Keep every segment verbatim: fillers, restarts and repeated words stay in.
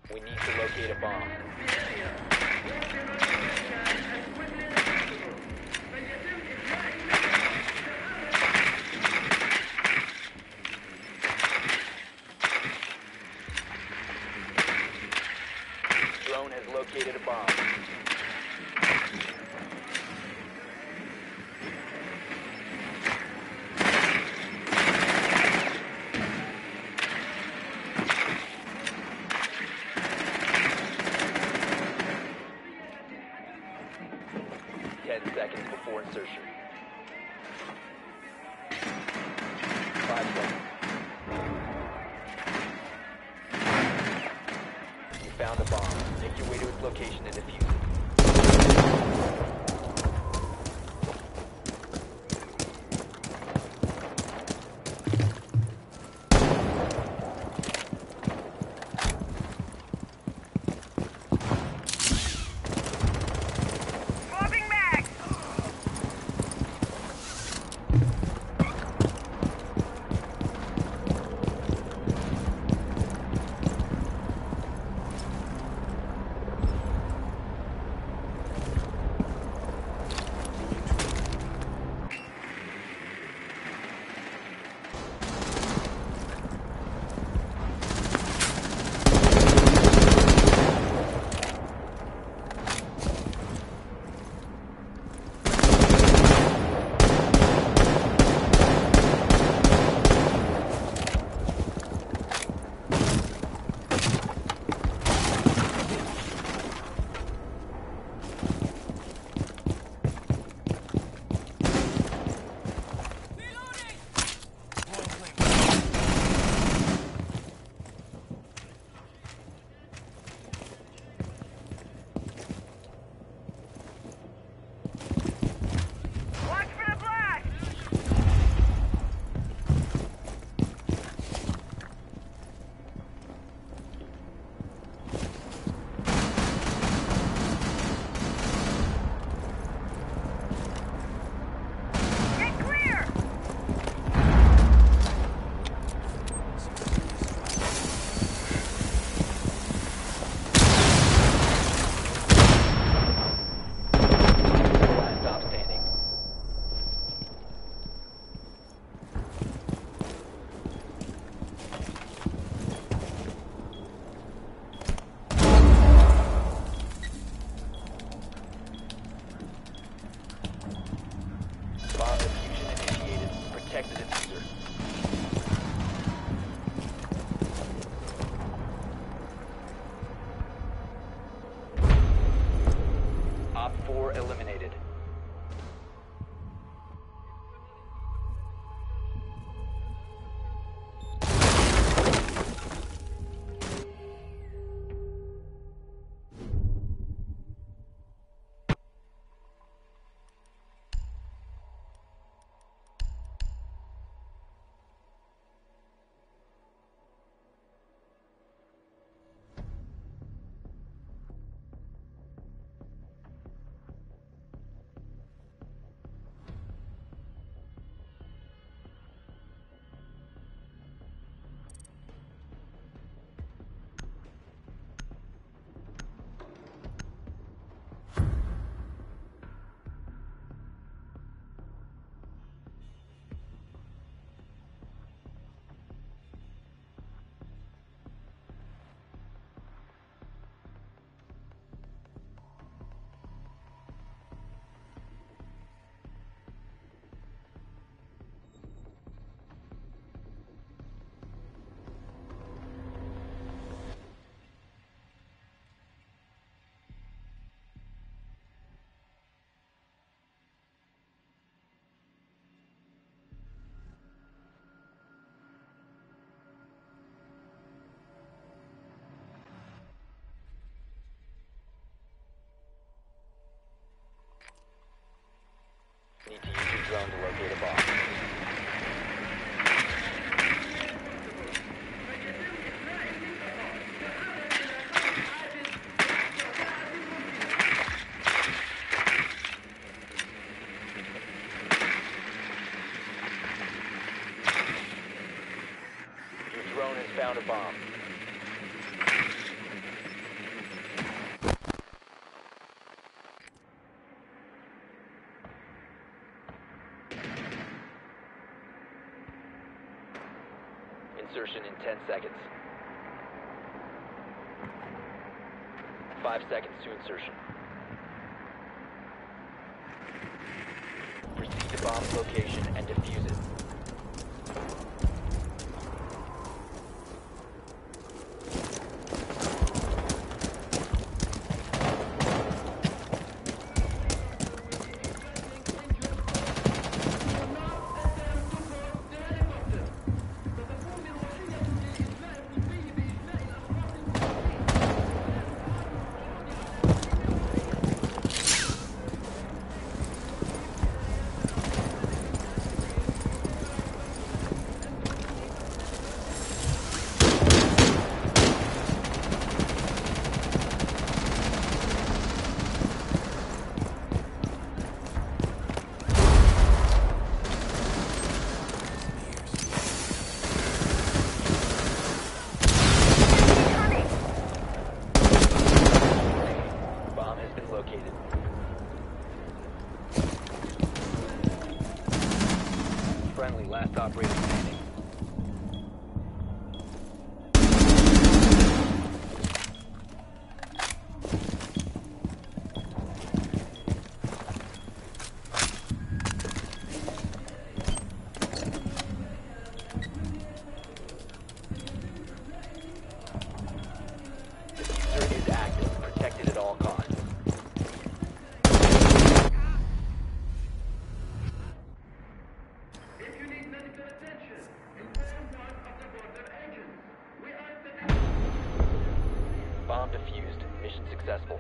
We need to locate a bomb. Drone has located a bomb. Ten seconds before insertion. Five seconds. You found a bomb. Make your way to its location and defuse it. Bomb diffusion initiated. Protect the diffuser. Op four eliminated. Need to use your drone to locate a bomb. Your drone has found a bomb. insertion in ten seconds. Five seconds to insertion. Proceed to bomb's location and defuse it. Friendly, last operator standing. Diffuser is active, protected at all costs. Bomb defused. Mission successful.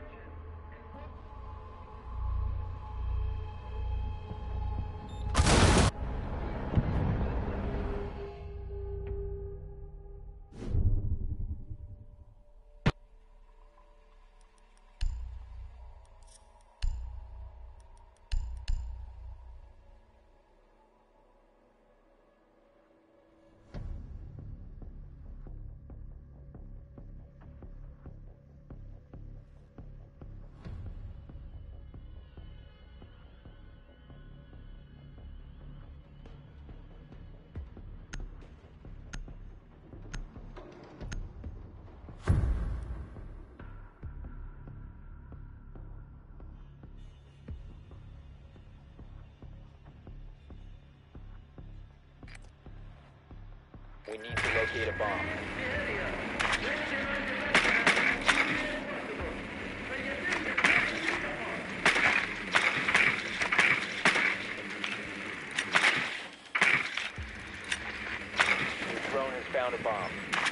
We need to locate a bomb. Your drone has found a bomb.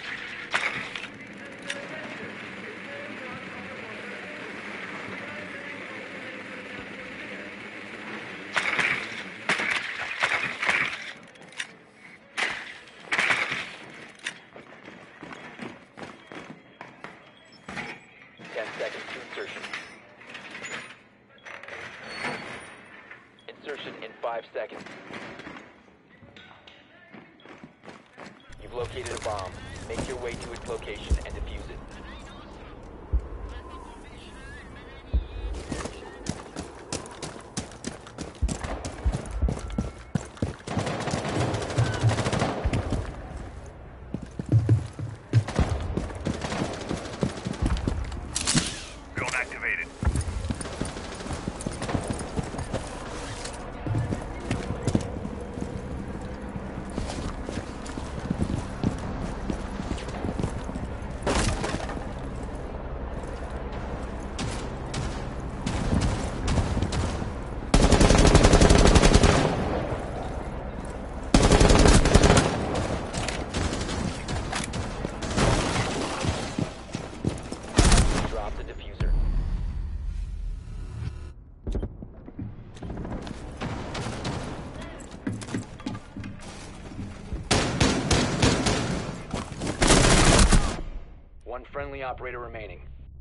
ten seconds to insertion. Insertion in five seconds. You've located a bomb. Make your way to its location and defuse it. One friendly operator remaining.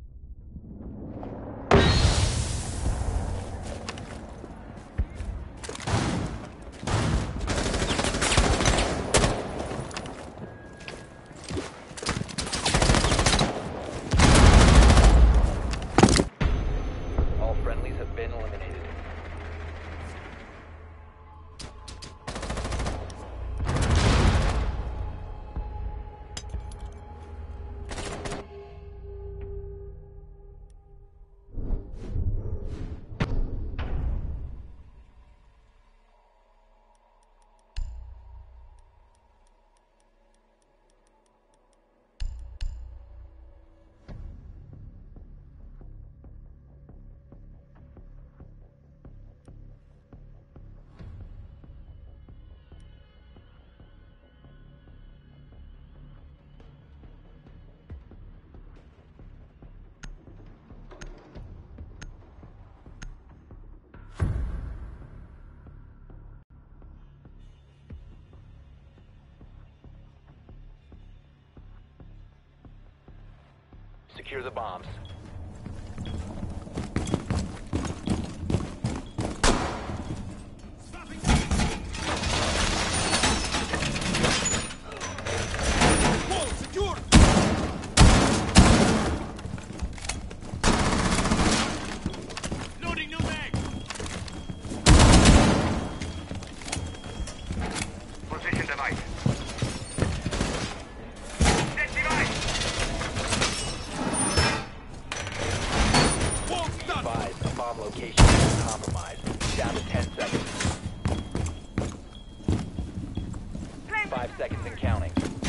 All friendlies have been eliminated. Secure the bombs. Wall secure! Loading new mag! Position device. Set device! Wall stuck! Advise, a bomb location is compromised. Down to ten seconds. Five seconds and counting.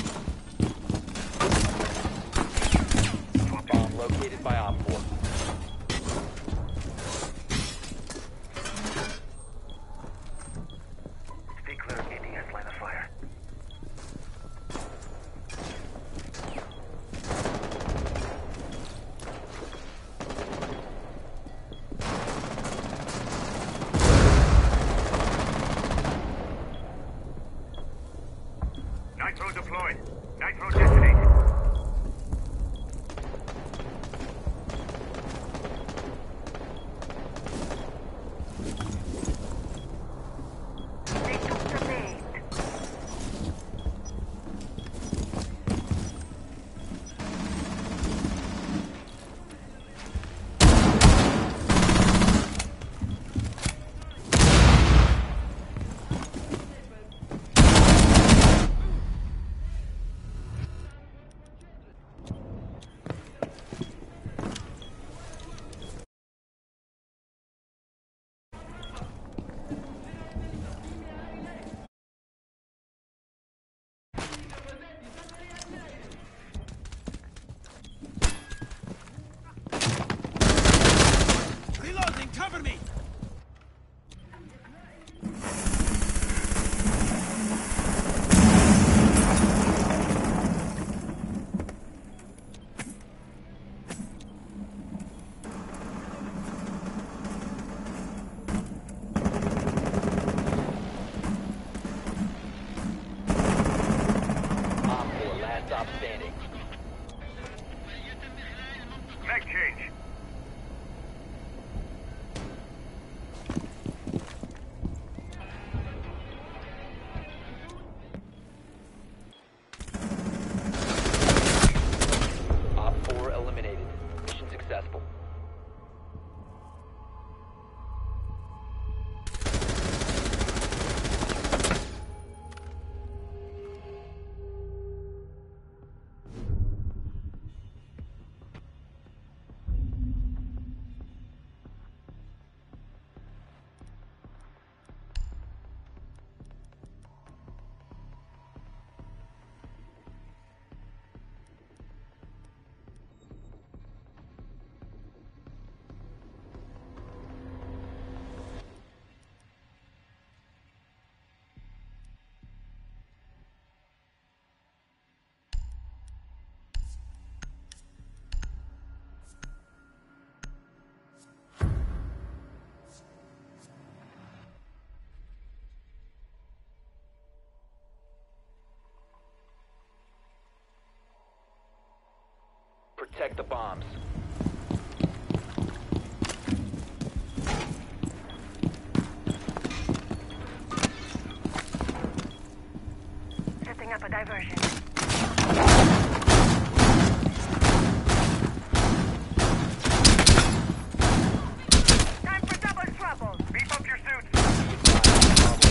Bomb located by Op four. Stay clear of A D S line of fire. Nitro deployed. Nitro detonated. They took the bait. Reloading, cover me! Op four, last stop standing. Mag change. Op four eliminated. Mission successful. Protect the bombs. Setting up a diversion. Time for double trouble. Beef up your suits.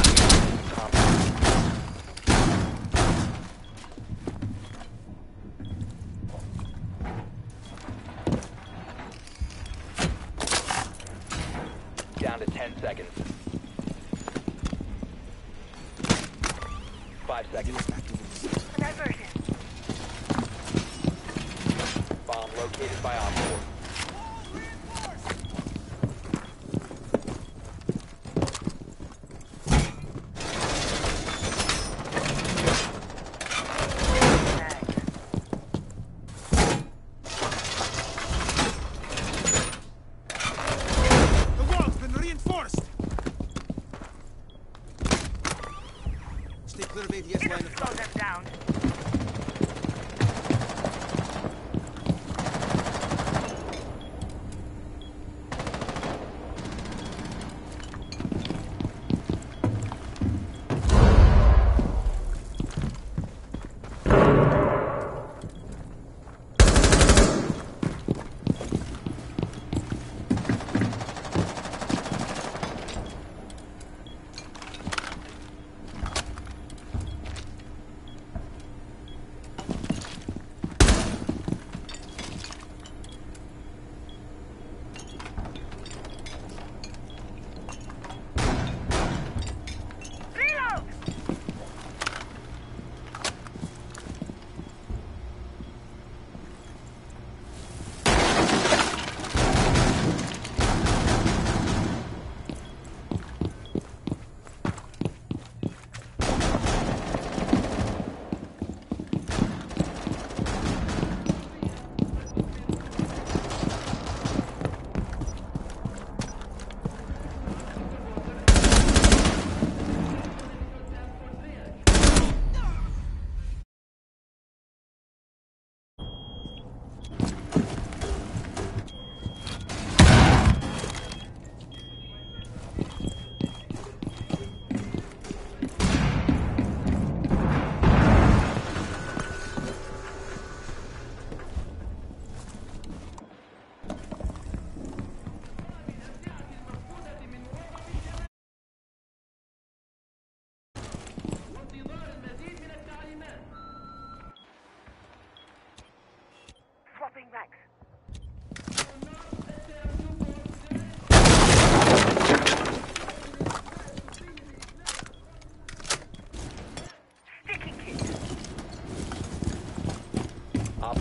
Down to ten seconds. Five seconds. A diversion. Bomb located by Op four. The wall's been reinforced! Stay clear of A D S line of Slow fire. them down.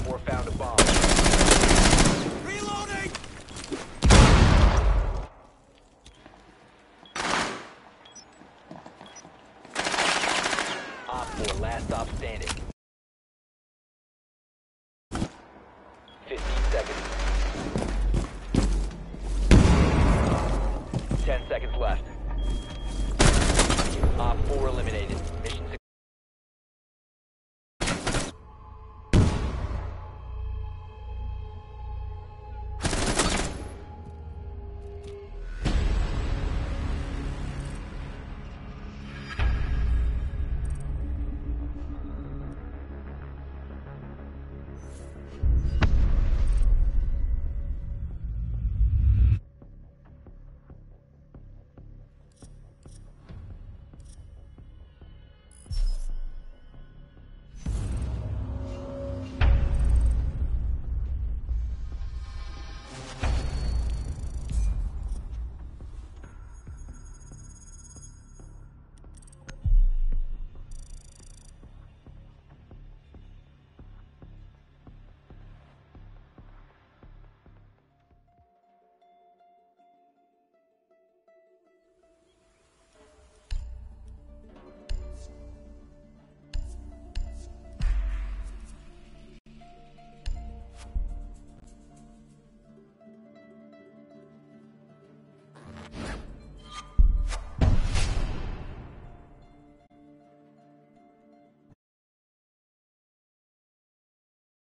four found a bomb. Reloading! Op four, last stop standing.